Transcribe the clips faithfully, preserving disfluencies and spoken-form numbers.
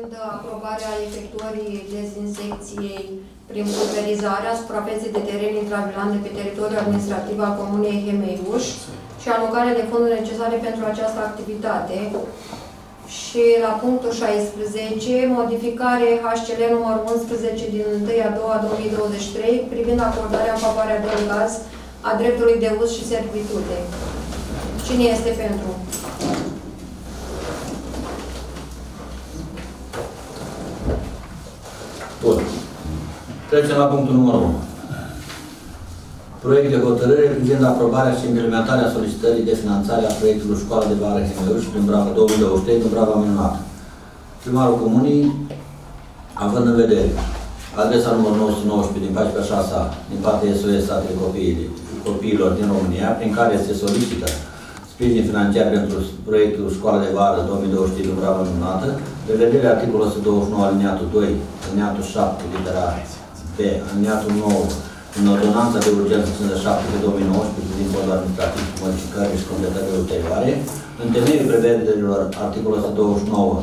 privind aprobarea efectuării dezinsecției prin pulverizarea suprafeței de teren intravilan de pe teritoriul administrativ al Comunei Hemeiuș și alocarea de fonduri necesare pentru această activitate. Și la punctul șaisprezece, modificare H C L numărul unsprezece din unu a doua două mii douăzeci și trei privind acordarea în favoarea de gaz a dreptului de uz și servitude. Cine este pentru? Bun. Trecem la punctul numărul unu. Proiect de hotărâre privind aprobarea și implementarea solicitării de finanțare a proiectului Școală de Vară Hemeiuș prin Brava două mii douăzeci și trei, Dubrava Minunată. Primarul Comunii, având în vedere adresa numărul nouă sute nouăsprezece din paisprezece a șasea din partea S O S a copiilor din România, prin care se solicită sprijin financiar pentru proiectul Școală de Vară două mii douăzeci și trei, Dubrava Minunată, de vedere articolul o sută douăzeci și nouă aliniatul doi, aliniatul șapte, litera B, aliniatul nouă, în ordonanța de urgență cincizeci și șapte pe două mii nouăsprezece privind codul administrativ cu modificări și completări ulterioare, în temeiul prevederilor articolul o sută douăzeci și nouă,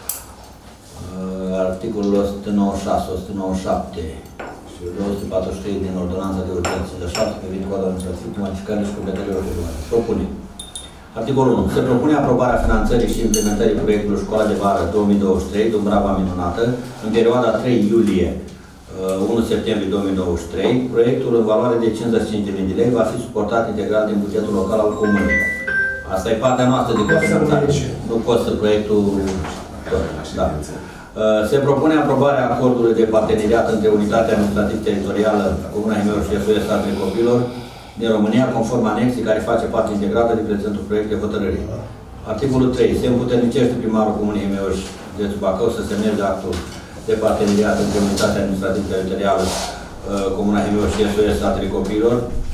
articolul o sută nouăzeci și șase, o sută nouăzeci și șapte și două sute patruzeci și trei din ordonanța de urgență cincizeci și șapte privind codul administrativ cu modificări și completări ulterioare. Propune. Articolul unu. Se propune aprobarea finanțării și implementării proiectului Școala de Vară două mii douăzeci și trei, Dubrava Minunată, în perioada trei iulie unu septembrie două mii douăzeci și trei. Proiectul în valoare de cincizeci și cinci de mii de lei va fi suportat integral din bugetul local al Comunei. Asta e partea noastră de cofinanțare. Nu costă proiectul tot. Da. Se propune aprobarea acordului de parteneriat între Unitatea Administrativ-Teritorială Comuna Hemeiuș și S O S Statele Copilor din România, conform anexii care face parte integrată din prezentul proiect de hotărâre. Articolul trei. Se împuternicește primarul Comunei Hemeiuș, județul Bacău, să semneze actul de parteneriat între Unitatea Administrativ-Teritorială Comuna Hemeiuș și S O S Statele Copilor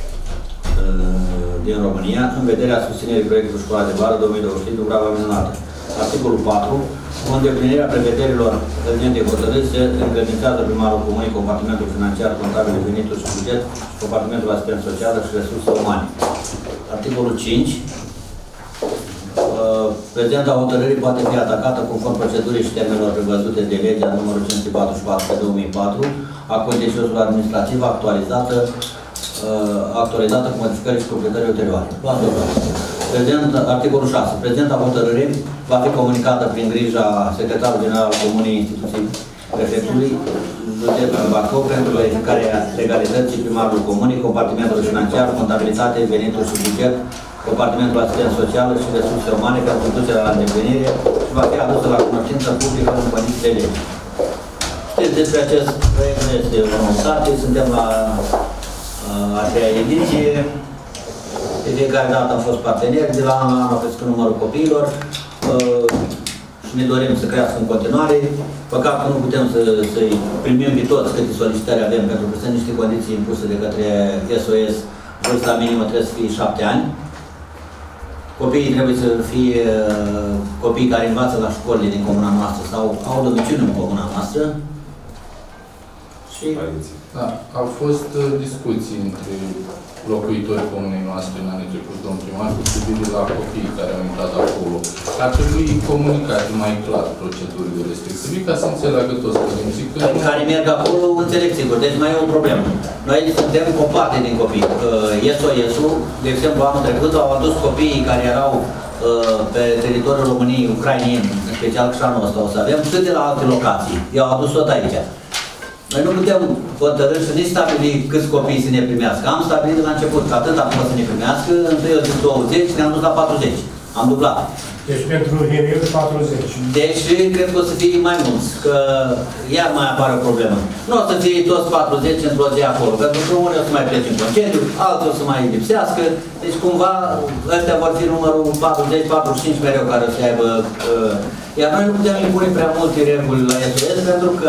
din România, în vederea susținerii proiectului Școala de Vară două mii douăzeci și trei, Dubrava Minunată. Articolul patru. Cu îndeplinirea prevederilor prezentei hotărâri se încredințează primarul Comunei compartimentul financiar, contabil, venituri și buget, compartimentul asistență socială și resurse umane. Articolul cinci. Prezenta hotărârii poate fi atacată conform procedurii și termenelor prevăzute de legea numărul cinci sute patruzeci și patru pe două mii patru a contenciosului administrativ actualizată actualizată cu modificări și completări ulterioare. Prezent, articolul șase. Prezenta hotărâre va fi comunicată prin grija secretarului general al Comunei Instituției Prefectului județul Bacău pentru verificarea legalității primarului Comunii, compartimentul financiar, contabilitate, venituri și buget, compartimentul asistență socială și resurse umane pentru ducerea la îndeplinire și va fi adusă la cunoștință publică în condiții de lege. Știți despre acest proiect, nu este o noutate, suntem la a treia ediție. De fiecare dată am fost parteneri, de la an la an a crescut numărul copiilor uh, și ne dorim să crească în continuare. Păcat că nu putem să-i să primim pe toți câte solicitări avem, pentru că sunt niște condiții impuse de către S O S. Vârsta minimă trebuie să fie șapte ani. Copiii trebuie să fie uh, copii care învață la școlile din comuna noastră sau au domiciliu în comuna noastră. Și... Da, au fost uh, discuții între locuitorii comunei noastre în anii trecut, domn primar, cu privire la copiii care au intrat acolo. Ar trebui comunicate mai clar procedurile respective, ca să înțeleagă toți părinții. Care merg acolo, înțeleg sigur, deci mai e o problemă. Noi suntem o parte din copii. S O S-ul, de exemplu, anul trecut au adus copiii care erau uh, pe teritoriul României, ucrainieni, în special că și anul ăsta o să avem, și de la alte locații. I-au adus tot aici. Noi nu putem hotărâ și nici stabili câți copii să ne primească. Am stabilit de la început că atât acum să ne primească, întâi o zi douăzeci, ne-am dus la patruzeci. Am dublat. Deci pentru Hemeiuș patruzeci. Deci cred că o să fie mai mulți, că iar mai apare o problemă. Nu o să fie toți patruzeci într-o zi acolo, pentru că unii o să mai plece în concediu, alții o să mai lipsească. Deci cumva ăștia vor fi numărul patruzeci patruzeci și cinci mereu care o să aibă. Uh, iar noi nu putem impune prea multe reguli la S O S pentru că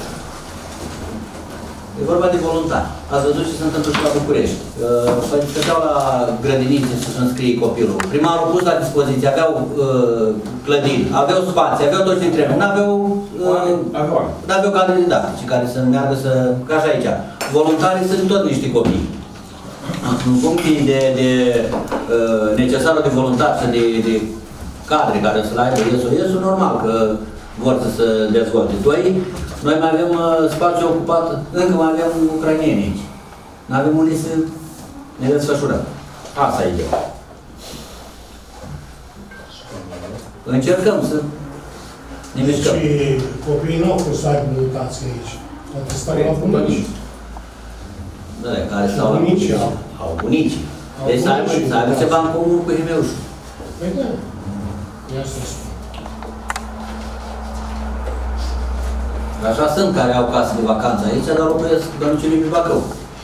e vorba de voluntari. Ați văzut ce se întâmplă și la București. Păi stăteau la grădinițe să-și înscrie copilul. Primarul pus la dispoziție, aveau uh, clădiri, aveau spații, aveau tot ce trebuie. N-aveau uh, n-aveau cadre didactice care să meargă să... ca și aici. Voluntarii sunt tot niște copii. În funcție de, de uh, necesarul de voluntari și de, de cadre care să-l aibă S O S-ul, normal că vor să se dezvolte. Doi, noi mai avem uh, spațiu ocupat, încă mai avem ucraineni aici. Nu avem unde să ne desfășurăm. Asta e ideea. Încercăm să ne mișcăm. Deci copiii nu au fost să aibă educație aici. Poate stau la bunici. Da, care stau la bunicii. Au bunicii. Deci să aibă, să aibă ceva în comun cu Hemeușul. Păi da. Ia să spun. Așa sunt care au casă de vacanță aici, dar locuiesc bănuțilii pe Bacău.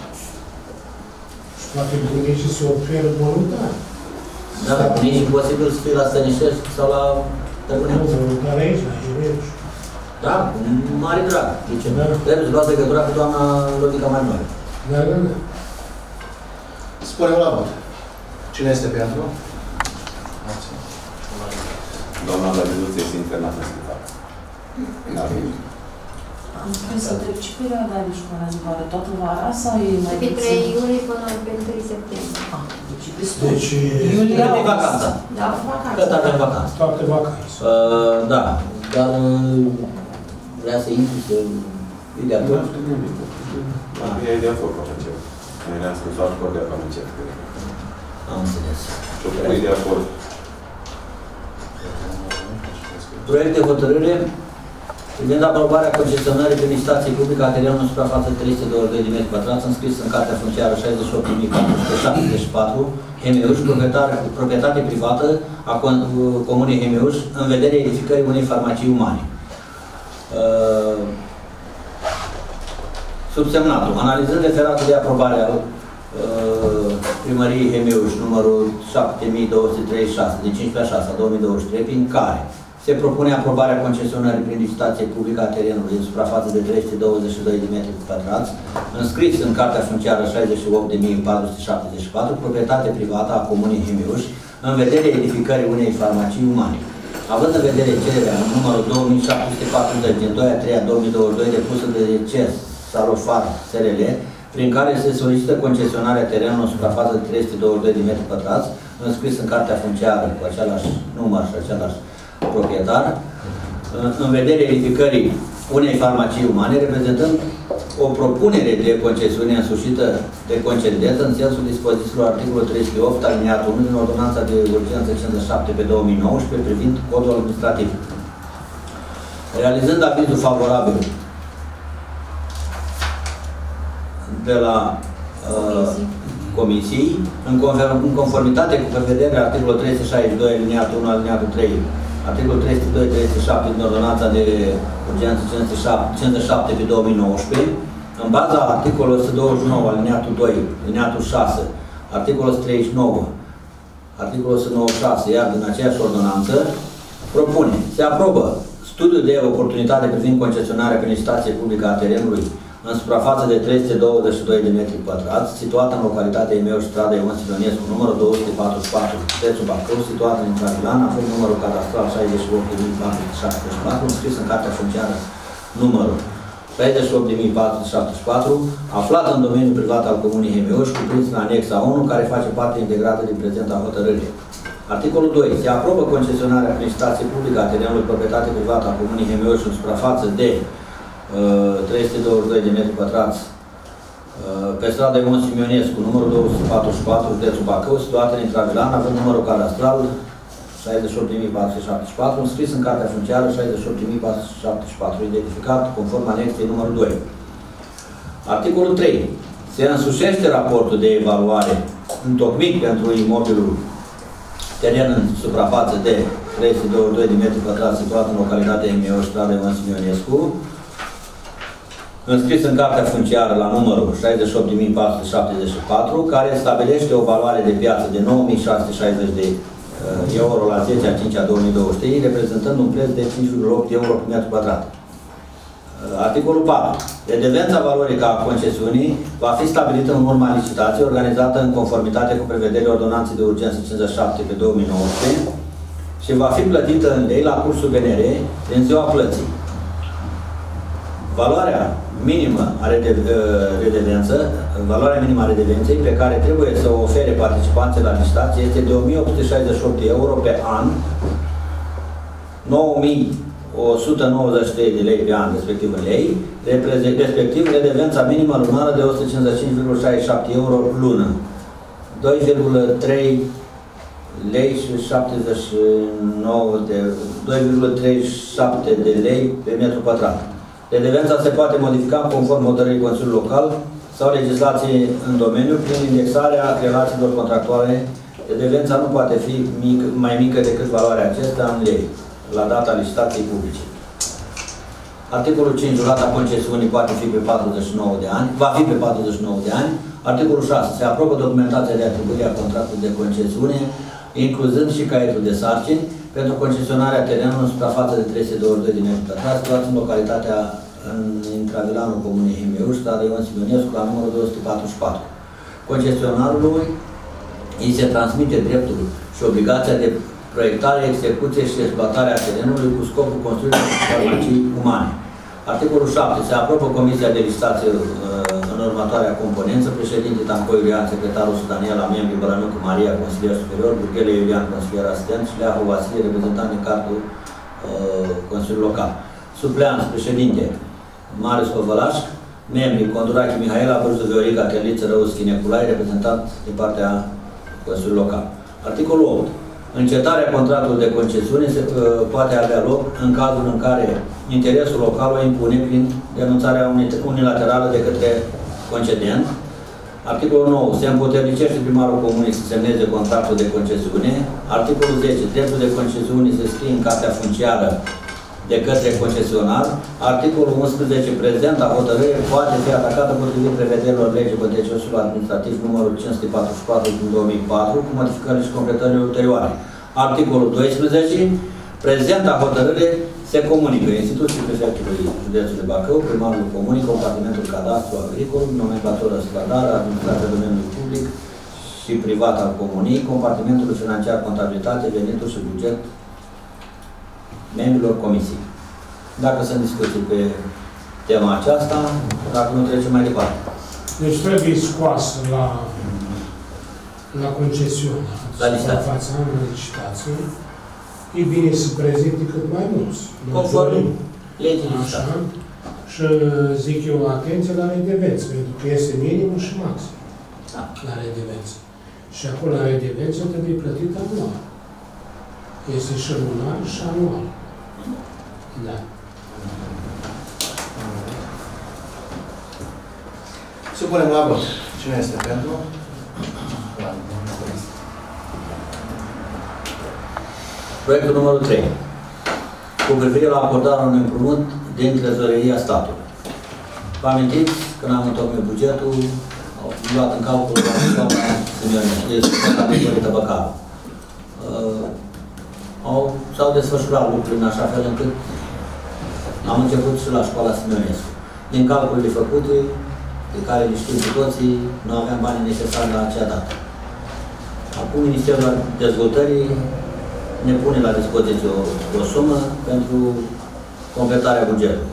Și poate bunicii se oferă voluntar. Da, bunicii posibil să fie la Stănișești sau la Tărbăneață. Nu, voluntar aici, la Hemeuș. Da, cu mare drag. Deci, Da. trebuie să luați legătura cu doamna Lodica mai mare. Da, da, da. Spune-o la vot. Cine este pentru? Doamna la rezoluție este internată în scripare. Am spus să întreb ce perioada de școală zboară? Toată vara sau e mai Pe puțin? trei iulie până pe trei septembrie. Ah, deci destul. Deci, Iulie, Cât e august. vacanța? Da, Cât avem vacanță? toate vacanțe. Uh, da, dar uh, vrea să intri să îi de acord. E de acord cu Amăcef. Noi ne-am scris la acord de Amăcef. Am înțeles. Și o de acord. Proiect de hotărâre privind aprobarea concesionării prin licitație publică a terenului în suprafață trei sute douăzeci și doi de metri pătrați, înscris în cartea funciară șaizeci și opt mii patru sute șaptezeci și patru, Hemeuș, proprietate privată a Comunei Hemeuș, în vederea edificării unei farmacii umane. Uh, Subsemnatul, analizând referatul de aprobare al uh, Primăriei Hemeuș, numărul șapte mii două sute treizeci și șase, din cincisprezece a șasea două mii douăzeci și trei, prin care se propune aprobarea concesionării prin licitație publică a terenului în suprafață de trei sute douăzeci și doi de metri pătrați, înscris în cartea funciară șaizeci și opt mii patru sute șaptezeci și patru, proprietate privată a Comunei Hemeuș, în vederea edificării unei farmacii umane. Având în vedere cererea numărul două mii șapte sute patruzeci din doi a treia două mii douăzeci și doi depusă de C E S Salofar S R L, prin care se solicită concesionarea terenului în suprafață de trei sute douăzeci și doi de metri pătrați, înscris în cartea funciară cu același număr și același proprietar, în vederea edificării unei farmacii umane, reprezentând o propunere de concesiune însușită de concedent în sensul dispozițiilor articolul trei sute opt aliniatul unu din Ordonanța de Urgență cincizeci și șapte pe două mii nouăsprezece privind codul administrativ. Realizând avizul favorabil de la uh, Comisiei, în, conform, în conformitate cu prevederea articolul trei sute șaizeci și doi aliniatul unu aliniatul trei, articolul trei sute doi trei sute șapte din Ordonanța de Urgență cincizeci și șapte pe două mii nouăsprezece, în baza articolului o sută douăzeci și nouă aliniatul doi, aliniatul șase, articolul o sută treizeci și nouă, articolul o sută nouăzeci și șase, iar din aceeași ordonanță, propune, se aprobă studiul de oportunitate privind concesionarea prin licitație publică a terenului în suprafață de trei sute douăzeci și doi de metri pătrați, situată în localitatea Hemeuș, strada Ion Silionescu, numărul două sute patruzeci și patru, județul Bacău, situată în Travilan, având numărul cadastral șaizeci și opt mii patru sute șaptezeci și patru, înscris în cartea funciară numărul șaizeci și opt mii patru sute șaptezeci și patru, aflat în domeniul privat al Comunei Hemeuș, cuprins în anexa unu, care face parte integrată din prezenta hotărâre. Articolul doi. Se aprobă concesionarea prin licitație publică a terenului proprietate privată a Comunei Hemeuș în suprafață de trei sute douăzeci și doi de metri pătrați pe strada Ion Simionescu, numărul două sute patruzeci și patru, județul Bacău, situată în Travilan, având numărul cadastral șaizeci și opt mii patru sute șaptezeci și patru, înscris în cartea funciară șaizeci și opt mii patru sute șaptezeci și patru, identificat conform anexei numărul doi. Articolul trei. Se însușește raportul de evaluare întocmit pentru imobilul teren în suprafață de trei sute douăzeci și doi de metri pătrați, situat în localitatea Hemeuș, strada Ion Simionescu, înscris în cartea funciară la numărul șaizeci și opt mii patru sute șaptezeci și patru, care stabilește o valoare de piață de nouă mii șase sute șaizeci de euro la zece a cincea două mii douăzeci și trei, reprezentând un preț de cinci virgulă opt euro pe metru pătrat. Articolul patru. Redevența valorică a concesiunii va fi stabilită în urma licitației organizată în conformitate cu prevederile Ordonanței de Urgență cincizeci și șapte pe două mii nouăsprezece și va fi plătită în lei la cursul B N R din ziua plății. Valoarea minimă a redevență, valoarea minimă a redevenței pe care trebuie să o ofere participanții la licitație este de o mie opt sute șaizeci și opt de euro pe an, nouă mii o sută nouăzeci și trei de lei pe an, respectiv în lei, respectiv redevența minimă lunară de o sută cincizeci și cinci virgulă șaizeci și șapte euro lună. doi virgulă trei lei și șaptezeci și nouă de doi virgulă treizeci și șapte de lei pe metru pătrat. Redevența se poate modifica conform hotărârii Consiliului Local sau legislației în domeniu prin indexarea relațiilor contractuale. Redevența nu poate fi mic, mai mică decât valoarea acestea în lei, la data licitației publice. Articolul cinci. Durata concesiunii poate fi pe patruzeci și nouă de ani, va fi pe patruzeci și nouă de ani. Articolul șase. Se aprobă documentația de atribuire a contractului de concesiune, incluzând și caietul de sarcini, pentru concesionarea terenului în suprafață de trei sute douăzeci și doi de metri pătrați, situat în localitatea în intravilanul Comunei Himeuș, stradă Ion Simionescu, la numărul două sute patruzeci și patru. Concesionarului îi se transmite dreptul și obligația de proiectare, execuție și exploatare a terenului cu scopul construirii farmacii umane. Articolul șapte. Se aprobă Comisia de Licitație în următoarea componență: președinte Tancoi Iulian, secretarul Daniela, membrii Bălănucu Maria, consilier superior, Burghele Iulian, consilier asistent și Leahu Vasie, reprezentant din cadrul uh, Consiliului Local. Supleanți: președinte Marius Covălaș, membrii Condurache Mihaela, Bârzu Viorica, Cherliță Răuschi Neculai, reprezentant din partea Consiliului Local. Articolul opt. Încetarea contractului de concesiune se uh, poate avea loc în cazul în care interesul local o impune prin denunțarea unilaterală de către concedent. Articolul nouă. Se împuternicește primarul comunei să semneze contractul de concesiune. Articolul zece. Dreptul de concesiune se scrie în cartea funciară de către concesionar. Articolul unsprezece. Prezenta hotărâre poate fi atacată potrivit prevederilor legii contenciosul administrativ numărul cinci sute patruzeci și patru din două mii patru, cu modificările și completările ulterioare. Articolul doisprezece. Prezenta hotărâre se comunică instituției prefectului județului Bacău, primarul comunii, compartimentul cadastru agricol, nomenclatură stradară, administrația domeniului public și privat al comunii, compartimentul financiar, contabilitate, venituri și buget membrilor comisiei. Dacă sunt discuții pe tema aceasta, dacă nu trecem mai departe. Deci trebuie scoasă la, la concesiune, la licitație. La licitație. E bine să prezinte cât mai mulți. Conform legii. Așa. Și zic eu, atenție la redevență, pentru că este minimul și maxim. Da. La redevență. Și acolo la redevență trebuie plătit anual. Este și lunar și anual. Da. Supunem la vot. Cine este pentru? Proiectul numărul trei. Cu privire la acordarea unui împrumut din trezoreria statului. Vă amintiți, când am întocmit bugetul, au luat în calcul la doamna Simionescu, este categorită Băcarul. S-au desfășurat lucruri în așa fel încât am început și la școala Simionescu. Din calculele făcute, pe care le știm cu toții, nu aveam banii necesari la acea dată. Acum Ministerul Dezvoltării ne pune la dispoziție o, o sumă pentru completarea bugetului.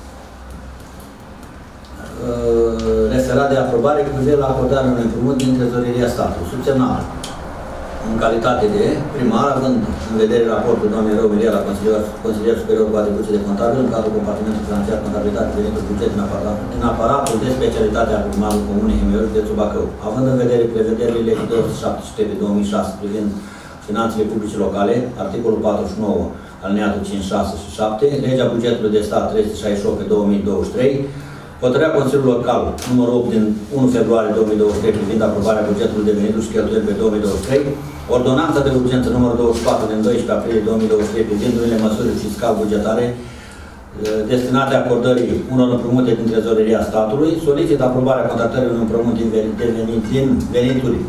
Referat de aprobare cu privire la acordarea unui împrumut din trezoreria statului. Subsemnat în calitate de primar, având în vedere raportul doamnei Rău Milia la consilier, consilier superior cu atribuție de contabil în cadrul compartimentului financiar, contabilitate, venitul buget în aparatul, în aparatul de specialitate al primarului Comunei Himeuș, județul Bacău. Având în vedere prevederile legii două sute șaptezeci și trei pe două mii șase privind finanțele publice locale, articolul patruzeci și nouă, alineatul cinci, șase și șapte, legea bugetului de stat trei sute șaizeci și opt pe două mii douăzeci și trei, hotărârea Consiliului Local numărul opt din unu februarie două mii douăzeci și trei privind aprobarea bugetului de venituri și cheltuieli pe două mii douăzeci și trei, ordonanța de urgență numărul douăzeci și patru din doisprezece aprilie două mii douăzeci și trei privind unele măsuri fiscal-bugetare destinate acordării unor împrumute din trezoreria statului, solicită aprobarea contractării unui împrumut din venituri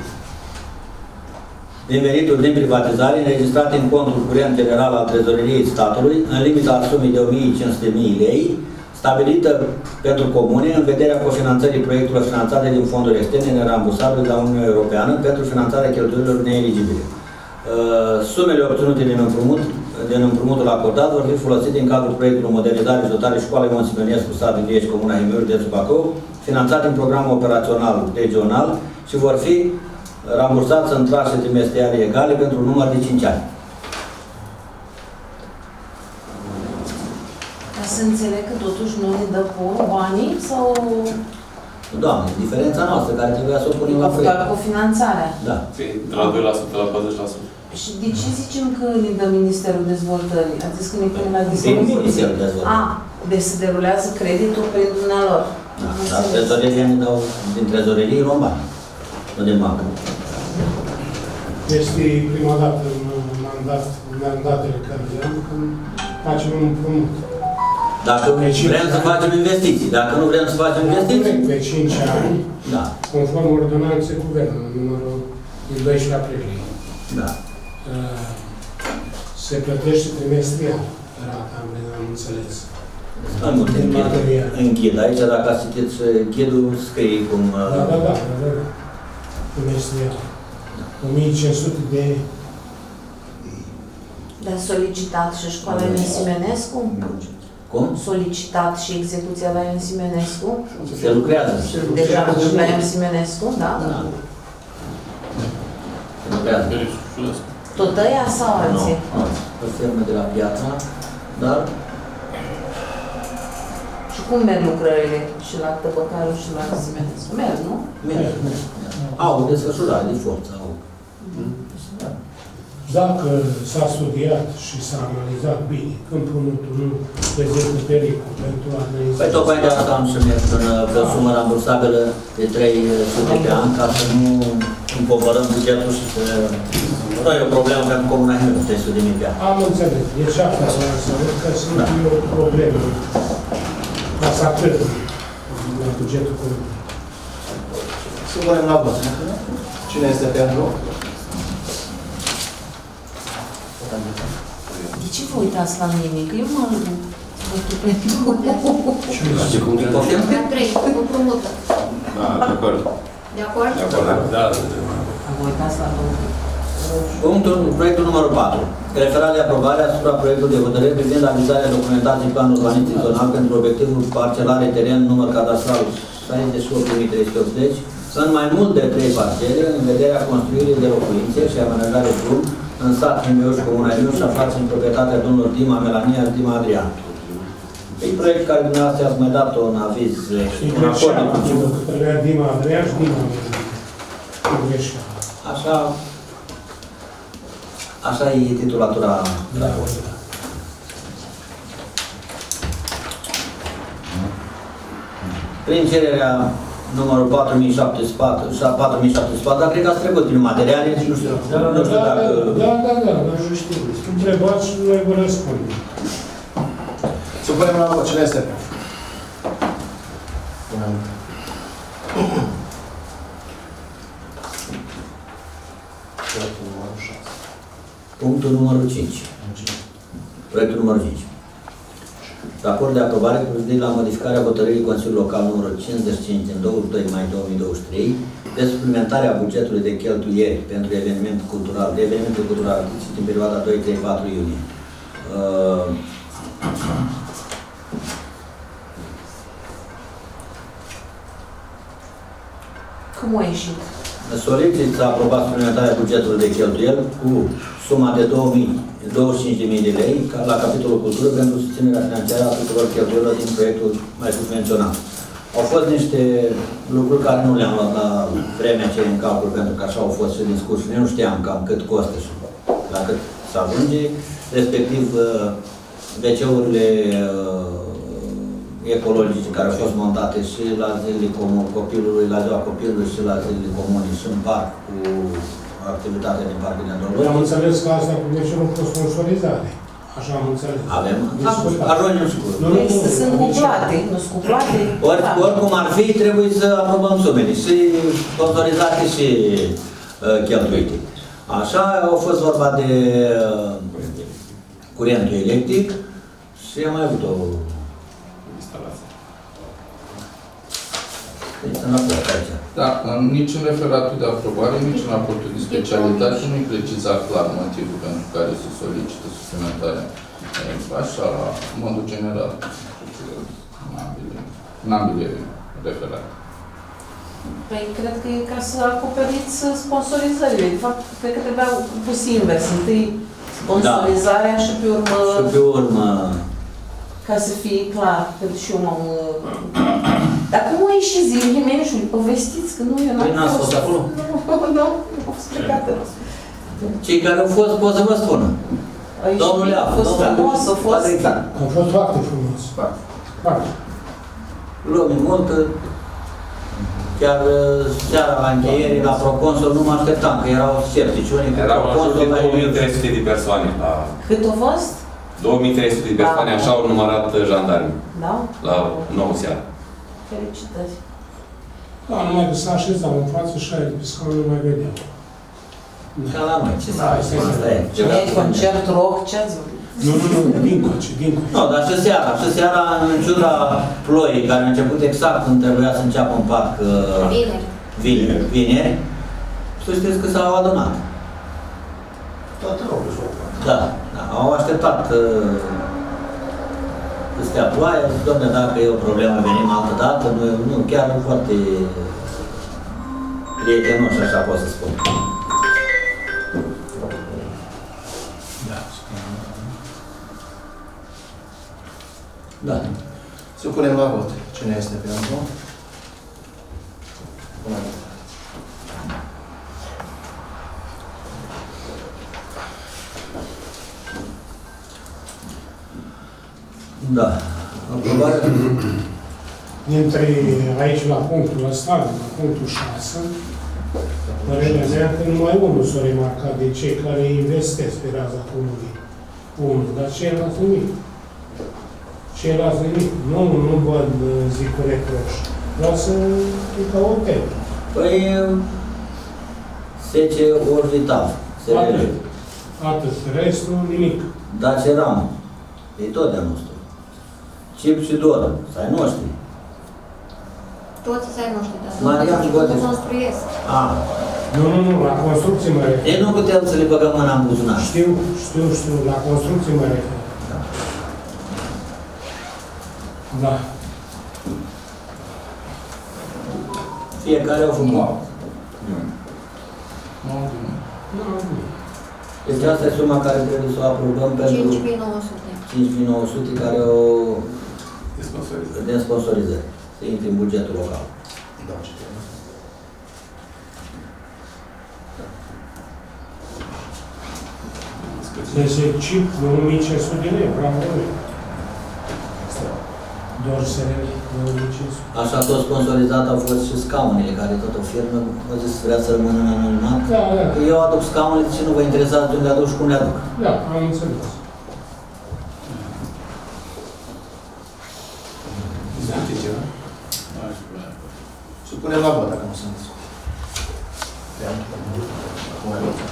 din venituri din privatizare înregistrate în contul curent general al trezoreriei statului, în limita sumei de o mie cinci sute de mii lei, stabilită pentru comune în vederea cofinanțării proiectelor finanțate din fonduri externe nerambursabile de la Uniunea Europeană pentru finanțarea cheltuielilor neeligibile. Sumele obținute din împrumut, din împrumutul acordat vor fi folosite în cadrul proiectului modernizare și dotare Școalei Ion Simionescu, sat Ilieși, Comuna Himeuș, județul Bacău, finanțat în programul operațional regional și vor fi rambursați în tranșe trimestriale egale pentru un număr de cinci ani. să înțeleg că totuși nu ne dă porul banii sau Doamne, diferența noastră care trebuia să o punem la proiect. doar cu finanțarea? Da. De la doi la sută la patruzeci la sută. Și de ce zicem că ne dă Ministerul Dezvoltării? Ați zis că ne pune la Din dispoziție? Ministerul Dezvoltării. A, deci se derulează creditul prin dumnealor. Da, dar trezoreria ne dau din trezorerie luăm bani, nu din bancă. Este prima dată în mandat, în mandatele care le am, când facem un împrumut. Dacă vrem să facem investiții, dacă nu vrem să facem investiții, Pe cinci ani, da, conform ordonanței guvernului, numărul din doisprezece aprilie. da. Uh, Se plătește trimestrial rata, am am înțeles. Mai mult Din închid, material. închid. Aici, dacă ați citit închidul, scrie cum... Da, da, da, da, da, da. Trimestrial. o mie cinci sute de... Dar solicitat și școala Ioan Simenescu? Cum? Solicitat și execuția la Ioan Simenescu? Se lucrează. Deja la Ioan Simenescu, da? Da. Se lucrează. Tot ăia sau alții? Nu, o firmă de la Piața, dar Și cum merg lucrările și la Tăbăcarul și la Simenescu? Merg, nu? merg, merg. Au desfășurare de forță, au. Dacă s-a studiat și s-a analizat bine că împrumutul nu prezintă pericol pentru analizare. Păi tocmai de asta am să merg în o sumă rambursabilă de trei sute pe an, ca să nu împovărăm bugetul și să... Nu e o problemă pentru Comuna Himeu, trei sute de mii pe an. Am înțeles. Deci asta vreau să văd că sunt Da. o problemă ca să atât la bugetul comunal. Să punem la vot. Cine este pentru? De ce vă uitați la mine? Că eu mă votul pentru. Poftim? trei, împrumută. Da, de acord. De acord? De acord, da. Vă uitați la domnul. Punctul, proiectul numărul patru. Referat de aprobare asupra proiectului de hotărâre privind avizarea documentației plan urbanistic zonal pentru obiectivul parcelare teren număr cadastral șaizeci și opt mii trei sute optzeci în mai mult de trei parcele în vederea construirii de locuințe și amenajare drum în sat Himeu și Comuna Himeu și aflați în proprietatea domnilor Dima Melania și Dima Adrian. E proiect care dumneavoastră ați mai dat un aviz, un acord de principiu. Trebuia Dima Adrian și Dima Adrian. Așa, așa e titulatura raportului. Prin cererea numărul patru mii șapte sute patru, patru mii șapte sute patru, dar cred că ați trecut prin materiale și nu știu, nu știu dacă... Da, da, da, dar nu știu. Întrebați și noi vă răspundem. Să punem la vot. Cine este pentru? Punctul numărul cinci. Proiectul numărul cinci. Raport de aprobare cu privire la modificarea hotărârii Consiliului Local numărul cincizeci și cinci din douăzeci și doi mai două mii douăzeci și trei de suplimentarea bugetului de cheltuieli pentru evenimente culturale, de evenimente culturale artistice din perioada doi trei patru iunie. Uh, Cum a ieșit? Solicit să aprobați suplimentarea bugetului de cheltuieli cu suma de douăzeci și cinci de mii de lei la capitolul cultură pentru susținerea financiară a tuturor cheltuielilor din proiectul mai sus menționat. Au fost niște lucruri care nu le-am luat la vremea aceea în calcul, pentru că așa au fost și discursul. Eu nu știam cam cât costă și la cât să ajunge, respectiv ve ce-urile ecologice care au fost montate și la zilele copilului, la ziua copilului și la zilele comune și în parc cu activitatea din parcul de Androlog. Am înțeles că asta cu veciul cu sponsorizare. Așa am înțeles. Avem. Ajungem și cu. Deci sunt cuplate, nu sunt cuplate. Ori, oricum ar fi, trebuie să aprobăm sumele, și sponsorizate și uh, cheltuite. Așa, au fost vorba de uh, curentul electric și am mai avut o Instalație. deci, în raport aici. Da, nici în referatul de aprobare, nici în raportul de specialitate nu-i precizat clar motivul pentru care se solicită suplimentarea. Așa, la modul general, în ambele, în ambele referate. Păi, cred că e ca să acoperiți sponsorizările. De fapt, cred că trebuia pus invers. Întâi sponsorizarea da. și pe urmă... Și pe urmă Ca să fie clar, că și eu m-am... Dar cum a ieșit zi, Himenișul, povestiți că nu, eu Păi n-ați fost acolo? Nu, nu, am fost plecată. Cei care au fost, pot să vă spună. Domnule, a fost frumos, a fost... A fost foarte frumos. Foarte. Lume multă. Chiar seara la încheiere, la Proconsul, nu mă așteptam, că erau sceptici. Unii că Erau în jur de Proconsul... două mii trei sute de persoane. La Cât a fost? două mii trei sute de persoane, Da. așa au numărat jandarmi Da? la nouă seara. Felicitări. Da, numai că s-a așezat în față și aia de pe scaun nu mai vedeam. Ca la noi, ce să mai spun, asta e. E concert rock, ce ați vorbit? Nu, nu, nu, dincoace, dincoace. Nu, dar și seara, și seara, în ciuda ploii, care a început exact când trebuia să înceapă un parc Vineri. vineri, vineri, să știți că s-au adunat. Toată locul și-o Da, da, au așteptat uh, să stea ploaie, dom'le, dacă e o problemă, venim altă dată, nu, nu chiar foarte prietenoși, așa pot să spun. Da. Supunem la vot. Cine este pentru? Până la vot. Da. Aprobare. Dintre aici la punctul ăsta, la punctul șase, părerea mea că numai unul s-a remarcat de cei care investesc pe raza comunei. Unul, dar ceilalți nimic. Ceilalți nimic. Nu, nu văd, zic, reproș. Vreau să e ca o temă. Păi, sece orbital, se Atât. vede. Atât. Restul, nimic. Daci Ram, e tot de-a nostru. Cip și Dor, să-i noștri. Toți să ai noștri, dar Marian nu Godeș. construiesc. A, Nu, nu, nu, la construcție mă refer. ei nu putem să le băgăm mâna în buzunar. Știu, știu, știu, la construcție mă refer. Da. Da. Fiecare au făcut. Nu. Nu. Nu, nu. Deci asta e suma care trebuie să o aprobăm pentru cinci mii nouă sute. cinci mii nouă sute care o De sponsorizare. de sponsorizări. Să intre în bugetul local. Da, ce trebuie. Deci e chip două mii cinci sute de lei, bravo, lui. Doar S R L, două mii cinci sute. Așa tot sponsorizat au fost și scaunele, care tot o firmă a zis vrea să rămână în anonimat. Da, da. Eu aduc scaunele și nu vă interesează de unde le aduc și cum le aduc. Da, am înțeles. Discuții ceva? Supunem la vot, dacă nu sunt discuții. Pentru. Acum mai votăm.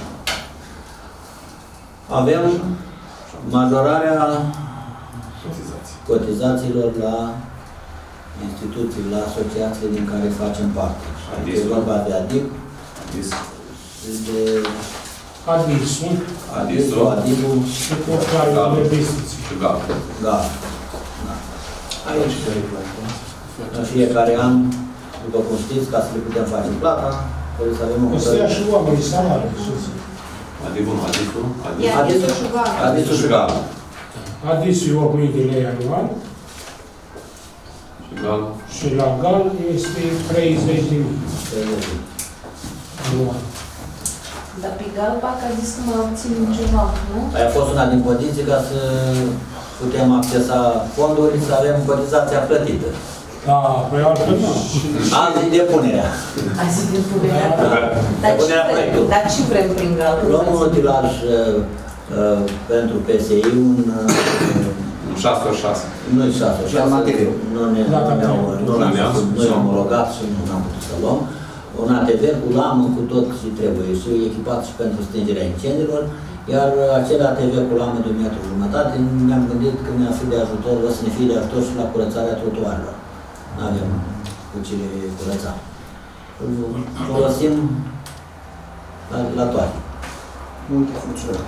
Avem majorarea Cotizații. cotizațiilor la instituții, la asociațiile din care facem parte. Adis. E vorba de ADIP, Adis. de Adisul ADIS-ul, ADIP-ul, și portalul de investiții. Și gata. da. da. Aici, în fiecare an, după cum știți, ca să le putem face plata, trebuie să avem o Ăsta ia și oamenii salarii, ce zic. Adibul, nu, Adisul. Ia Adisul Adisul și Gala. Adisul și Gala. Adisul e opt mii de lei anual Și gala. și la Gal este treizeci de mii anual. Dar pe Galba, că a zis că mai obținem ceva, nu? Aia a fost una din condiții ca să putem accesa fonduri, să avem cotizația plătită. Da, păi altfel nu. Azi e depunerea. Azi din punerea. Da. Dar ce Depunerea vrem? proiectului. Dar ce vrem prin Galba? Luăm un utilaj uh, uh, pentru P S I, un uh, șase ori șase. nu e șase, Și am material. nu ne Da, nu ne-au nu da. ne-am nu i-am omologat și nu am putut să luăm. Un A T V cu lamă, cu tot ce trebuie și echipat și pentru stingerea incendiilor, iar acel A T V cu lamă de un metru jumătate, ne-am gândit că ne-a fi de ajutor, o să ne fie de ajutor și la curățarea trotuarelor. Nu avem cu ce curăța. Îl folosim la, la toate. Multifuncțional.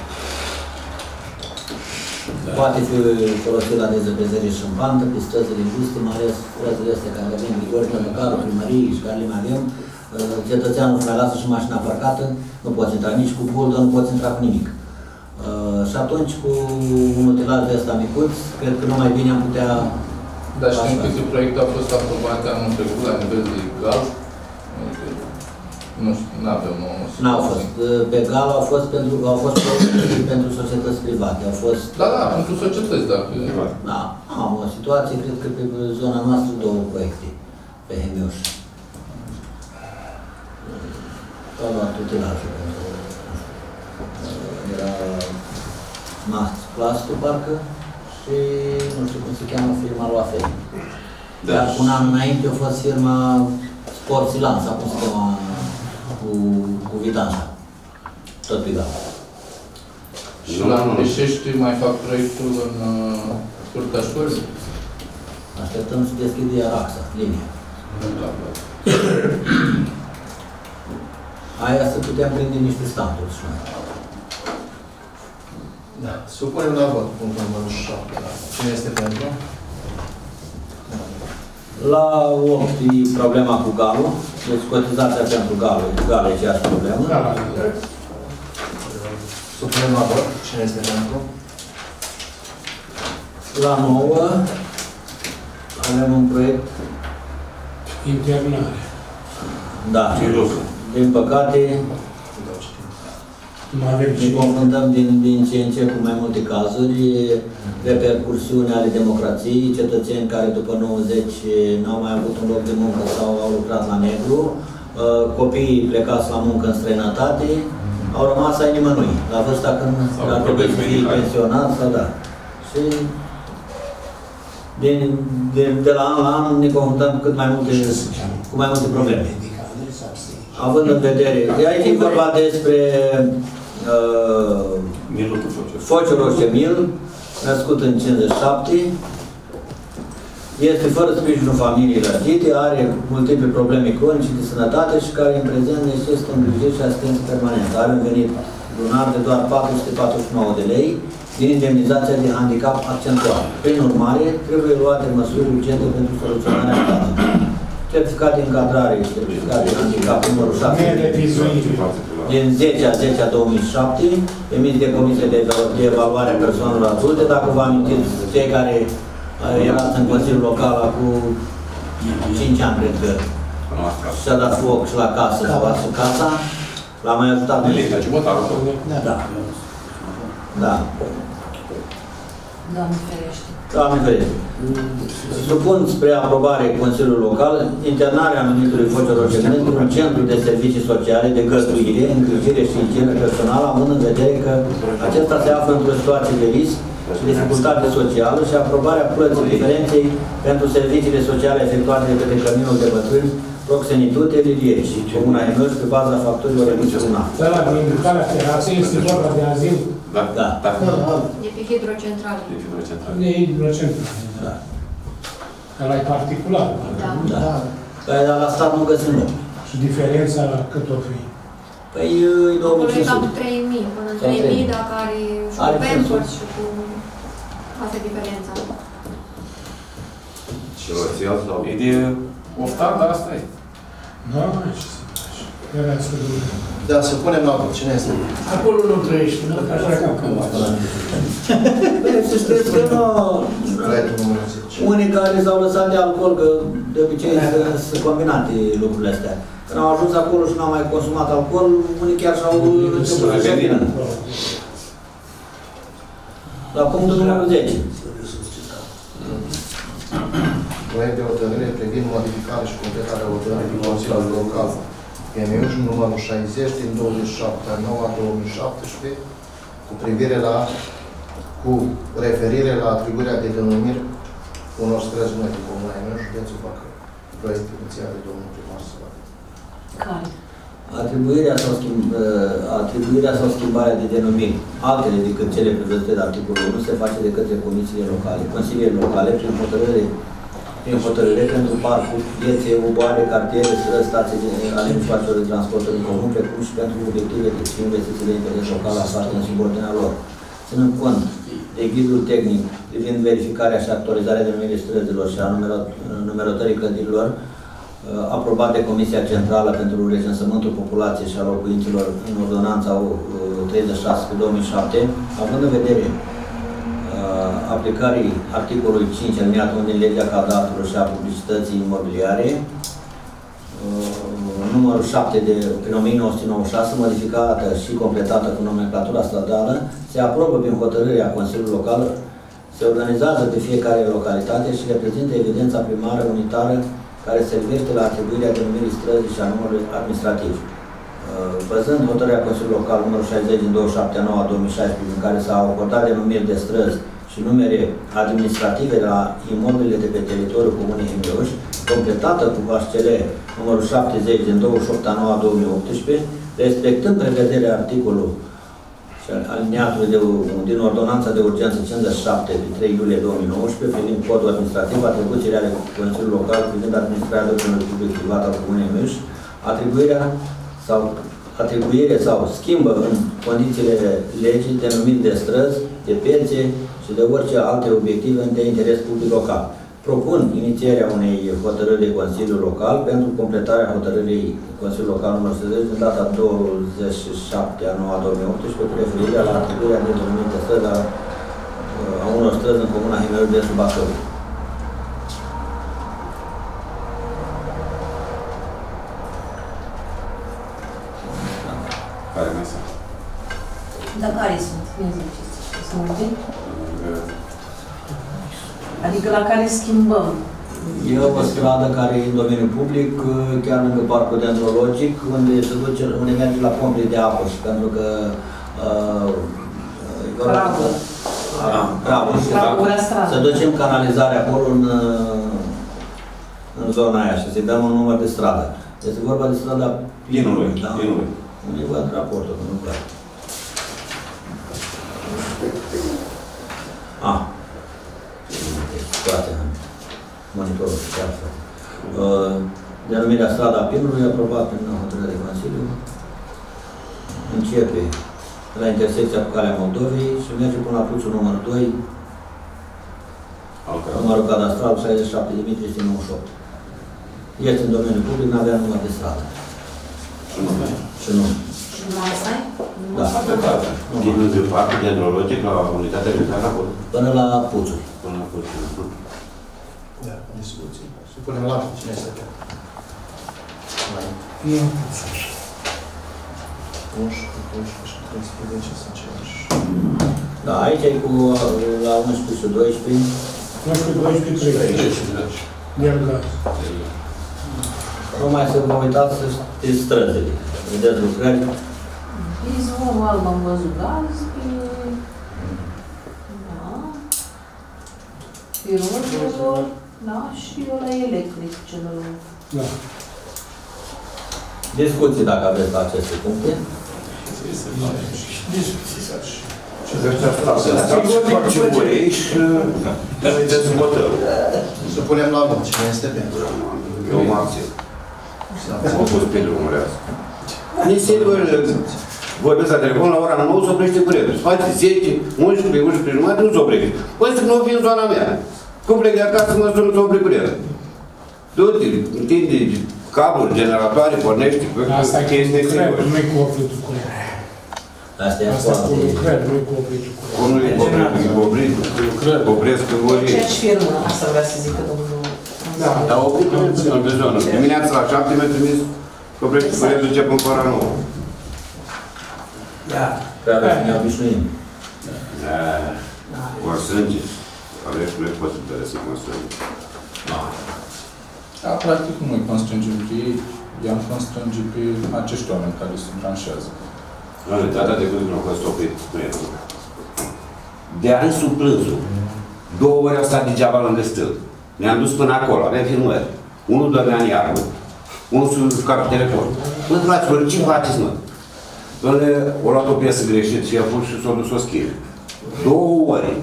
Poate fi folosit la dezăpezări și în pantă, pe străzile înguste, mai ales străzile astea care avem Grigore, Măcarul, primării și care le mai avem. Cetățeanul își mai lasă și mașina parcată, nu poți intra nici cu buldă, nu poți intra cu nimic. Uh, și atunci, cu un utilaj de ăsta micuț, cred că numai bine am putea... Dar știm câte proiecte au fost aprobate anul trecut la nivel de GAL? Nu știu, nu avem o... N-au fost. Pe GAL au fost pentru, au fost proiecte pentru societăți private. Au fost... Da, da, pentru societăți, dacă... Da, am o situație, cred că pe zona noastră două proiecte pe Hemiuș. Au luat utilajul pentru... Era Max Plastu, parcă, și nu știu cum se cheamă firma lui Afei. Da. Dar cu un an înainte a fost firma Sport Silan, sau cum se cheamă, cu, cu Vitanța. Tot pe GAL. Și la Peșești mai fac proiectul în uh, curtea școlii? Așteptăm să deschide iar axa, linia. Da, da. Aia să putem prinde niște standuri și noi. Da. Supunem la vot punctul numărul șapte. Cine este pentru? La opt e problema cu galul, deci cotizația pentru galul, galul e aceeași problemă. Da, Supunem la vot. Cine este pentru? La nouă avem un proiect, internare. da, din păcate, Nu avem ne și confruntăm din, din ce în ce cu mai multe cazuri, repercursiuni ale democrației, cetățeni care după nouăzeci n-au mai avut un loc de muncă sau au lucrat la negru, copiii plecați la muncă în străinătate, au rămas ai nimănui, la vârsta când ar trebui să fie pensionați sau da. Și de, de, de la an la an ne confruntăm cât mai multe, cu mai multe probleme. Având în vedere, de aici e vorba despre uh, Fociu Roșemil, născut în cincizeci și șapte, este fără sprijinul familiei lărgite, are multiple probleme cronice de sănătate și care în prezent necesită îngrijiri și asistență permanentă. Are un venit lunar de doar patru sute patruzeci și nouă de lei din indemnizația de handicap accentuat. Prin urmare, trebuie luate măsuri urgente pentru soluționarea cazului. Certificat de încadrare, certificat de handicap numărul șase din zece a zece a două mii șapte, emis de Comisia de, de Evaluare a Persoanelor Adulte. Dacă vă amintiți, cei care erați în Consiliul Local cu cinci ani, cred că, și-a dat foc și la casă, s-a luat casa, l-a mai ajutat. Da. Da. Doamne ferește. Doamne ferește. Supun spre aprobare Consiliul Local internarea anumitului Fociu Roșemil într-un centru de servicii sociale, de găzduire, îngrijire și igienă personală, având în vedere că acesta se află într-o situație de risc și dificultate socială și aprobarea plății diferenței pentru serviciile sociale efectuate de către Căminul de Bătrâni, Proxenitute, Lilieci, Comuna Hemiuș, pe baza facturilor emise lunar. Da, la indicarea federației este vorba de azil. Da. Da. De pe hidrocentrale. De hidrocentrale. Da. Ăla e particular. Da. Da. Păi, dar la stat nu găsim loc. Și diferența cât o fi? Păi, e două mii cinci Cam sute. trei mii, până în Sau trei mii, trei mii. dacă are și Are cu Pampers și cu... Asta e diferența. Și o ți iau sau... E de oftat, dar asta e. Da, ce să faci? Erați cu Dumnezeu. Da, să punem la vot. Cine este? Acolo nu trăiești, nu? Așa ca că Păi, să știți că nu... Proiectul numărul zece. Unii care s-au lăsat de alcool, că de obicei sunt combinate lucrurile astea. Când au ajuns acolo și n-au mai consumat alcool, unii chiar și-au început să se vină. La punctul numărul zece. Proiect de hotărâre privind modificarea și completarea hotărârii Consiliului Local Hemiuș, numărul șaizeci din douăzeci și șapte a noua două mii șaptesprezece, cu privire la, cu referire la atribuirea de denumiri unor străzi noi de Comuna Hemiuș, județul Bacău. Proiect inițial de domnul primar Sărat. Care? Atribuirea sau, schimb, atribuirea sau schimbarea de denumiri altele decât cele prevăzute de articolul unu se face de către comisiile locale, consiliile locale, prin hotărâre, prin hotărâre pentru parcuri, piețe, uboare, cartiere, străzi, stații ale mijloacelor de transport în comun, precum și pentru obiective și investiții de interes local aflate în subordinea lor. Ținând cont de ghidul tehnic privind verificarea și actualizarea denumirii străzilor și a numerotării clădirilor, aprobat de Comisia Centrală pentru Recensământul Populației și a Locuințelor în ordonanța treizeci și șase pe două mii șapte, având în vedere aplicării articolului cinci alineatul unu din legea cadastrului și a publicității imobiliare, numărul șapte de prin o mie nouă sute nouăzeci și șase, modificată și completată cu nomenclatura stradală, se aprobă prin hotărârea Consiliului Local, se organizează pe fiecare localitate și reprezintă evidența primară unitară care servește la atribuirea denumirii străzii și a numărului administrativ. Văzând hotărârea Consiliului Local numărul șaizeci din douăzeci și șapte a noua două mii șaisprezece, prin care s-au acordat denumiri de străzi și numere administrative la imobilele de pe teritoriul Comunei Hemeuș, completată cu H C L numărul șaptezeci din douăzeci și opt a noua două mii optsprezece, respectând prevederea articolului și aliniatului de, din Ordonanța de Urgență cincizeci și șapte din trei iulie două mii nouăsprezece, privind codul administrativ, atribuțiile ale Consiliului Local privind administrarea domeniului public-privat al Comunei Hemeuș, atribuirea sau atribuire sau schimbă în condițiile legii denumiri de străzi, de piețe și de orice alte obiective de interes public local. Propun inițierea unei hotărâri de Consiliu Local pentru completarea hotărârii Consiliului Local numărul șaizeci din data douăzeci și șapte a noua două mii optsprezece cu referire la atribuirea de denumiri de străzi a, a unor străzi în Comuna Hemeuș de sub Bacău. Care mai sunt? Dar care sunt? Nu ziceți. Sunt multe? Adică la care schimbăm? E o stradă care e în domeniul public, chiar lângă parcul dendrologic, unde se duce, unde merge la pompele de apă și pentru că Bravo. Bravo. Să ducem canalizarea acolo în, în zona aia și să-i dăm un număr de stradă. Este vorba de strada Plinului, da? Plinului. Nu văd raportul, că nu văd. Ah. Situația în monitorul oficial. Denumirea strada Plinului, aprobat prin hotărâre de Consiliu, începe la intersecția cu Calea Moldovei și merge până la puțul numărul doi, numărul cadastral șaizeci și șapte de mii trei sute nouăzeci și opt. Este în domeniul public, nu avea număr de stradă. Și nu. Și nu. Și numai asta e? Da. Din de parcul dendrologic la unitatea de care acolo? Până la puțuri. Până la puțuri. Da, discuții. Să punem la cine este pe? Nu. unsprezece, doisprezece și treisprezece sunt ceiași. Da, aici e cu la unsprezece și doisprezece. unsprezece, doisprezece, treisprezece. Iargați. Numai să vă uitați să știți străzile. Vedeți lucrări. Izvorul alb am văzut azi pe... Da. Pe rozilor, da, și ăla electric celălalt. Da. Discuții dacă aveți la aceste puncte. Și de ăștia face urei și noi dezvoltăm. Să punem la vot. Cine este pentru? Eu mă abțin. Mă pus pe drumul ăsta. Nesigur, vorbesc la telefon la ora nouă, se oprește curent. Se face zece, unsprezece, unsprezece jumătate, nu se oprește. Păi să nu vin în zona mea. Cum plec de acasă, mă sun, nu se oprește curent. Du-te, întinde cabluri, generatoare, pornește. Asta e cu lucrări, nu e cu opritul cu ea. Asta e Asta e cu lucrări, nu e cu opritul cu ea. Cum nu e oprit? Opresc în ori. Aceeași firmă, asta vrea să zică domnul. Da. Dar oprit în pe zonă. Dimineața la șapte mi-a trimis că oprește curentul, încep în fara nouă. Da. Prea să ne obișnuim. O sânge. Aveți nu e posibil să mă sânge. Da, practic nu îi constrângem pe ei, i-am constrânge pe acești oameni care se branșează. Data de când nu a fost oprit, nu e rău. De-a râsul plânsul. Două ori au stat degeaba lângă stâl. Ne-am dus până acolo, aveam filmări. Unul dormea în iarbă, unul s-a jucat pe telefon. Mă, fraților, ce faceți, mă? Doamne, o luat o piesă greșit și i-a pus și s-a dus o schimb. Două ori.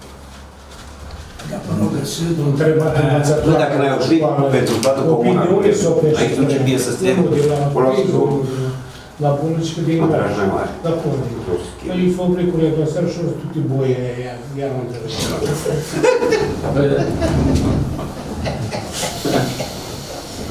Întrebat învățătura. Nu, dacă n-ai oprit pentru toată comuna, aici nu trebuie să stea. O luat și două. La bunul și pe din Atraj mai mare. La bunul. Păi îi fă opri cu retrosări și o să tuti boie aia, iar nu trebuie.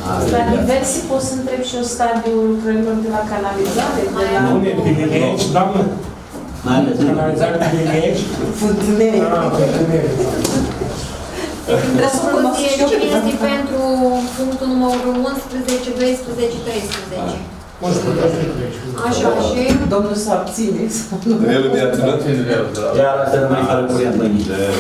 La diverse poți să întreb și eu stadiul lucrărilor de la canalizare, de la... Nu ne privilegi, doamnă? Canalizare privilegi? Fântânele. Ah, fântânele. Trebuie să cunosc și eu. Cine este pentru punctul numărul unsprezece, doisprezece, treisprezece? Așa, și... Domnul s-a abține. El de abținut? Iar asta nu mai fără curent mâine.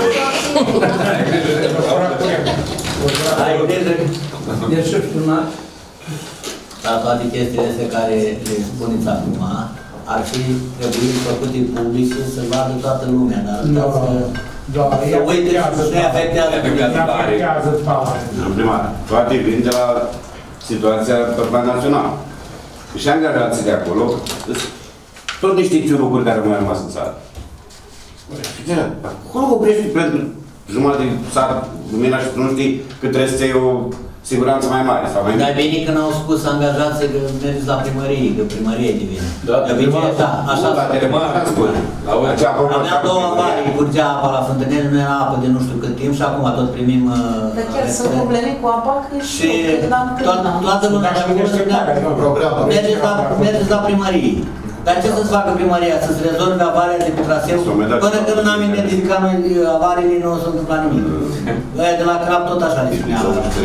Ai grijă. Deci, știunat. Dar toate chestiile astea care le spuneți acum, ar fi trebuit făcute publice să vadă toată lumea, dar dați că... Da, să uite și ne afectează tare. În prima, toate vin de la situația pe plan național. Și angajații de acolo, tot niște chirurguri care mai au rămas în țară. Acolo oprești pentru jumătate de sat, lumina și nu știi că trebuie să iei o siguranță mai mare sau mai Dar bine că n-au spus angajații că mergeți la primărie, că primărie devine. Da, de obicei, așa, așa la telemar, am spus. aveam două avarii, curgea apa la fântânele, nu era apă de nu știu cât timp și acum tot primim... Dar chiar sunt probleme cu apa, că și toată lumea și mergeți la primărie. Dar ce să-ți facă primăria? Să-ți rezolve avaria de pe traseu? Până când n-am identificat noi avariile, nu o să întâmpla nimic. Aia de la Crap tot așa le spunea.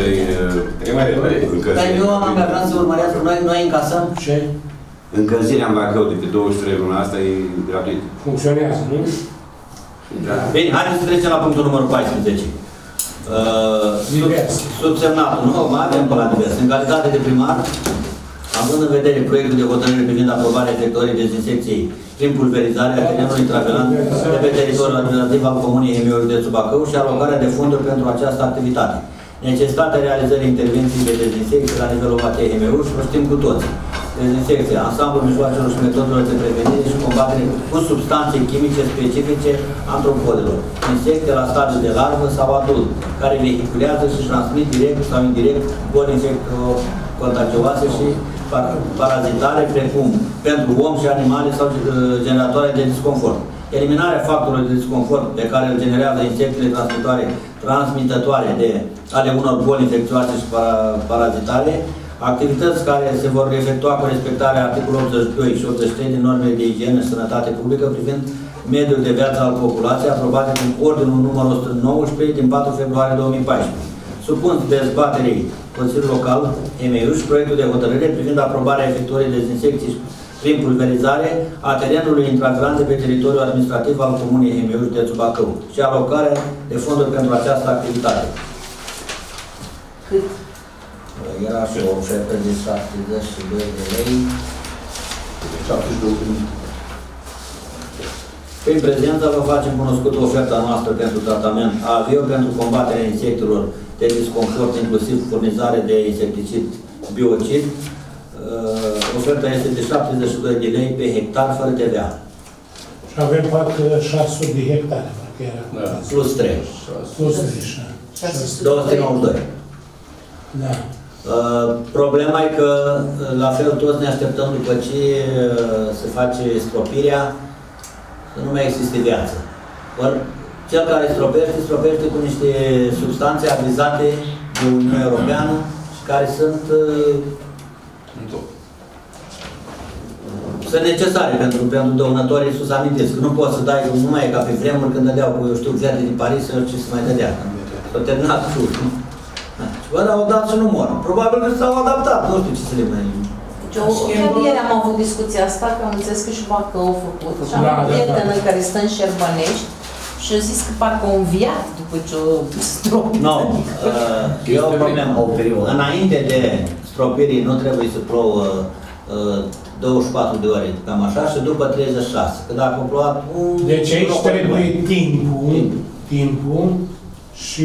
Dar eu am angajat să urmărească, noi, noi încasăm. Ce? Încălzirea în Bacău de pe douăzeci și trei luna asta e gratuit. Funcționează, nu? Bine, haideți să trecem la punctul numărul paisprezece. Divers. Subsemnatul, nu? Mai avem pe la divers. În calitate de primar, având în vedere proiectul de hotărâre privind aprobarea efectuării dezinsecției prin pulverizare a terenului travelant de pe teritoriul administrativ al Comunei Hemeiuș, județul Bacău și alocarea de fonduri pentru această activitate. Necesitatea realizării intervenției de dezinsecție la nivelul U A T Hemeiuș, o știm cu toți. Dezinsecție, ansamblul mijloacelor și metodelor de prevenire și combatere cu substanțe chimice specifice antropodelor, insecte la stadiu de larvă sau adult, care vehiculează și transmit direct sau indirect boli infecto-contagioase și parazitare, precum pentru om și animale sau generatoare de disconfort. Eliminarea factorilor de disconfort pe care îl generează insectele transmitoare, transmitătoare de, ale unor boli infecțioase și para, parazitare, activități care se vor efectua cu respectarea articolului optzeci și doi și optzeci și trei din normele de igienă și sănătate publică privind mediul de viață al populației, aprobate prin ordinul numărul o sută nouăsprezece din patru februarie două mii paisprezece. Supun dezbaterii Consiliului Local Hemeiuș proiectul de hotărâre privind aprobarea efectuării dezinsecții prin pulverizare a terenului intravilan de pe teritoriul administrativ al Comunei Hemeiuș, județul Bacău și alocarea de fonduri pentru această activitate. Cât? Era și o ofertă de șaptezeci și doi de lei. șaptezeci și două de mii. Prin prezență vă facem cunoscută oferta noastră pentru tratament avio pentru combaterea insectelor de disconfort, inclusiv furnizare de insecticid biocid. Uh, oferta este de șaptezeci și doi de lei pe hectar, fără T V A. Și avem parcă șase sute de hectare, parcă era. Da. Plus trei. Plus trei, două sute nouăzeci și doi. Da. Uh, problema e că, la fel, toți ne așteptăm după ce uh, se face stropirea, să nu mai existe viață. Or, cel care stropește, stropește cu niște substanțe avizate de Uniunea Europeană și care sunt uh, sunt necesare pentru, pentru dăunătorii sus amintesc. Nu poți să dai, nu mai e ca pe vremuri când dădeau cu, eu știu, verde din Paris și ce se mai dădea. S-au terminat cu... Bă, dar au dat și nu mor. Probabil că s-au adaptat, nu știu ce să le mai... Chiar ieri am avut discuția asta, că am înțeles că și Bacău au făcut. Și am un prieten în care stă în Șerbănești și a zis că parcă au înviat după ce o stropit. Nu, e o problemă. Înainte de stropirii nu trebuie să plouă douăzeci și patru de ore, cam așa, și după treizeci și șase. Că dacă a plouat... Deci aici trebuie timpul, timpul și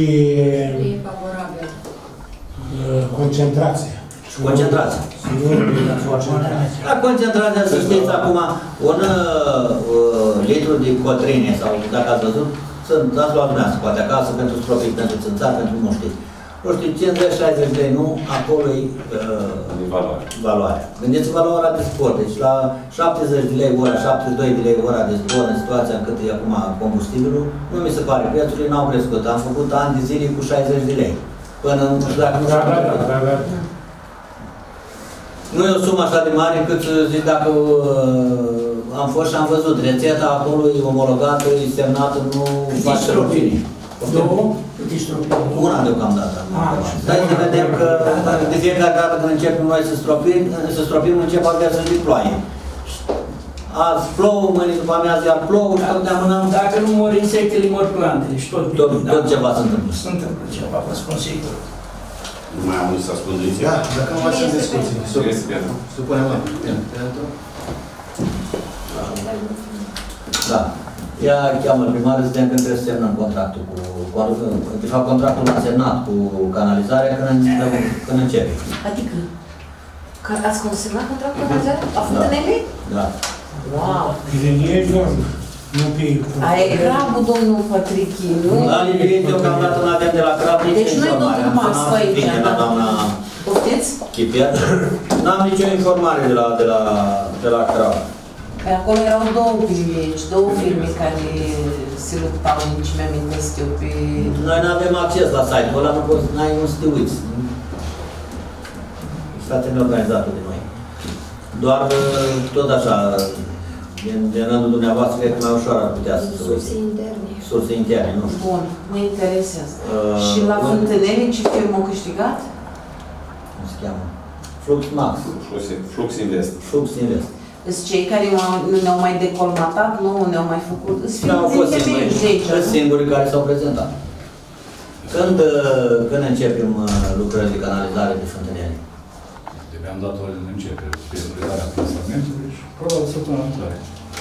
concentrația. Concentrația. La concentrația, să știți, acum, un uh, litru de cotrine, sau dacă ați văzut, sunt, ați luat dumneavoastră, poate acasă, pentru stropit, pentru țânțar, pentru nu știu. Nu știu, cincizeci șaizeci de lei, nu, acolo e uh, valoarea. Gândiți-vă la ora de sport, deci la șaptezeci de lei ora, șaptezeci și doi de lei ora de zbor, în situația în cât e acum combustibilul, nu mi se pare, prețurile n-au crescut. Am făcut ani de zile cu șaizeci de lei. Până nu știu dacă nu știu. Da, da, da, da. Nu e o sumă așa de mare cât zic dacă uh, am fost și am văzut. Rețeta acolo e omologată, e semnată, nu face răpini. Două? Câte stropini? Una deocamdată. Ah, Dar să vedem că de fiecare dată când începem noi să stropim, să stropim încep abia să zic ploaie. Azi plouă, mâine după amiază iar plouă și tot de-amânăm. Dacă nu mor insectele, mor plantele și tot. Tot, tot ceva se întâmplă. Se întâmplă ceva, vă spun sigur. Nu mai am unii să spun de Da, dacă nu mai sunt discuții. Cine este pentru? Supunem la pentru. Da. Ea cheamă primarul, ziceam că trebuie să semnăm contractul cu... De fapt, contractul l-a semnat cu canalizarea când, când începe. Adică? Că ați consemnat contractul cu canalizarea? A fost în ele? Da. Wow! Liniești, doamnă, nu pe... Aia e gravul, domnul Patrichi, nu? La linie, deocamdată nu avem de la crap nici Deci nu-i informare. domnul Mascu aici, Bine, da? la doamna Poftiți? Chipier. N-am nicio informare de la, de la, de la crap. Păi acolo erau două clinici, două firme care se luptau, nici mi-amintesc eu pe... Noi nu avem acces la site-ul ăla, nu poți, n-ai nu să te uiți. Stați neorganizată de noi. Doar tot așa, din, din rândul dumneavoastră, cred că mai ușor ar putea să se uite. Surse interne. Surse interne, nu știu. Bun, ne interesează. Uh, Și la Fântânele ce firmă au câștigat? Cum se cheamă? Flux Max. Flux Invest. Flux Invest. Sunt cei care nu ne-au mai decolmatat, nu ne-au mai făcut. Nu au fost singuri, singurii care s-au prezentat. Când, când începem lucrările de canalizare de Fântânele? Trebuie am dat ordine de începere pe predarea plasamentului și probabil săptămâna viitoare.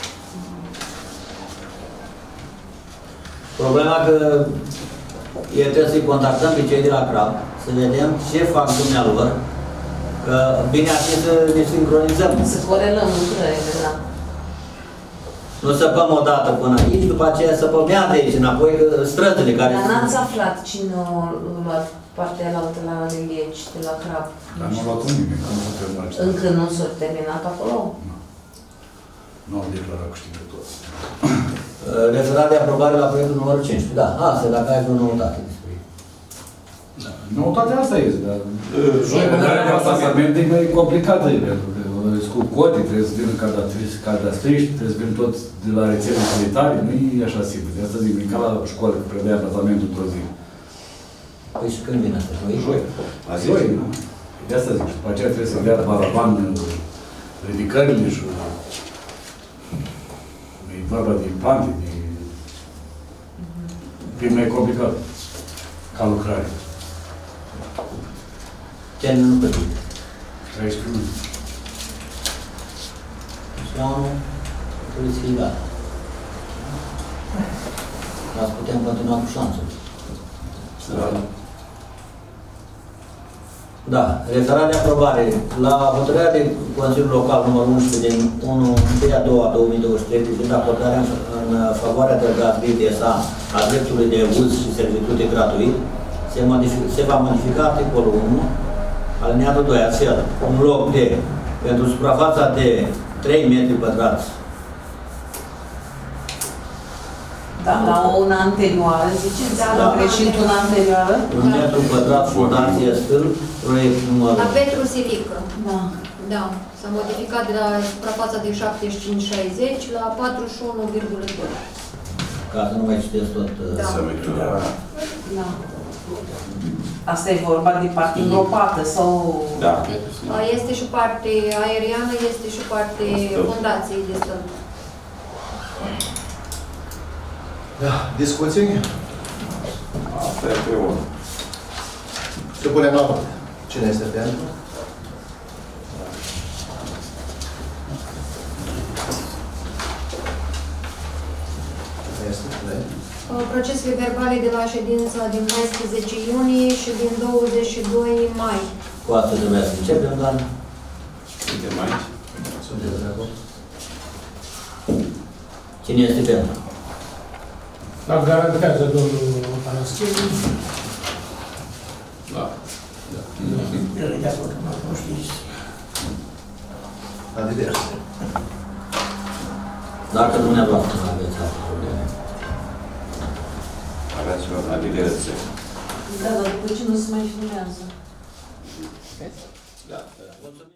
Problema că e trebuie să-i contactăm pe cei de la CRAB, să vedem ce fac dumnealor, că bine ar fi să ne sincronizăm. Să corelăm lucrările, da. Nu săpăm o dată până aici, după aceea săpăm iată aici înapoi străzile care Dar sunt. n-ați aflat cine a luat partea alaltă la Lilieci, de la CRAB? Dar nu a luat nimeni, că nu s-a terminat. Încă nu s-a terminat acolo? Nu. Nu au declarat câștigători. Referat de aprobare la proiectul numărul cincisprezece. Da, asta, dacă ai vreo noutate despre ei. Noutatea asta este, dar... Predarea de plasament e mai complicată, pentru că cu code, trebuie să vină cadastriști, trebuie să vină tot de la rețele sanitare, nu e așa simplu. De asta zic, e ca la școală, că predea plasamentul într-o zi. Păi și când vine asta? Joi? Joi. Joi, nu? De asta zic, și după aceea trebuie să dea paravan ridicările și... E vorba de plante, de... E mai complicat ca lucrare. Termenul cât? treisprezece luni. Și anul trebuie să fie gata. Dar putem continua cu șanțul. Da, referat de aprobare. La hotărârea de Consiliul Local numărul unsprezece din unu a doua două mii douăzeci și trei privind acordarea în favoarea delegatului de S A a dreptului de uz și servitute gratuit, se, se va modifica articolul unu, alineatul doi, astfel, un loc de, pentru suprafața de trei metri pătrați. Da, la una anterioară, ziceți? Da, Da, la greșit una una anterioară? Un metru pătrat, fundație stâlp, proiect numărul. La Petru Silică. Da. Da. S-a modificat de la suprafața de șaptezeci și cinci șaizeci la patruzeci și unu virgulă doi. Ca să nu mai citesc tot. Da. Da. Asta e vorba de parte îngropată sau... Da. Este și parte aeriană, este și parte fundației de stâlp. Da, discuții? Asta e pe unul. Să punem la vot. Cine este pentru? Este plec. Procesele verbale de la ședința din paisprezece iunie și din douăzeci și doi mai. Cu asta trebuia să începem, dar... Suntem aici. Sunteți de acord? Cine este pentru? Dar garantează domnul Tanaschie. Da. El e de acord, nu știți. La diverse. Dacă dumneavoastră nu aveți alte probleme. Aveți la diverse. Da, dar după ce nu se mai filmează. Da.